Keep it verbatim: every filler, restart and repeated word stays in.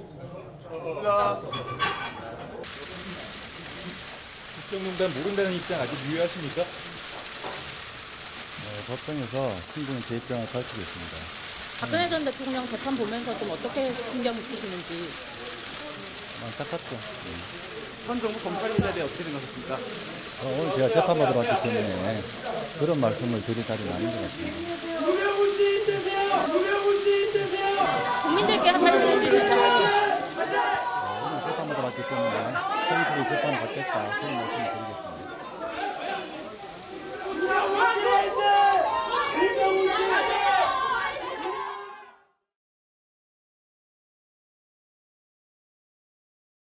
국정농단 모른다는 입장 아직 유효하십니까? 네, 법정에서 충분히 제 입장을 밝히겠습니다. 박근혜 전 대통령 재판 보면서 좀 어떻게 신경 느끼시는지. 안타깝죠. 네. 현 정부 검찰 문제에 대해 어떻게 생각하십니까? 어, 오늘 제가 재판받으러 왔기 때문에 그런 말씀을 드릴 자리는 아닌 것 같습니다. 국민들께 한 말씀 해주시죠. 오늘 재판받으러 왔기 때문에 성실히 재판을 받겠다 그런 말씀을 드리겠습니다.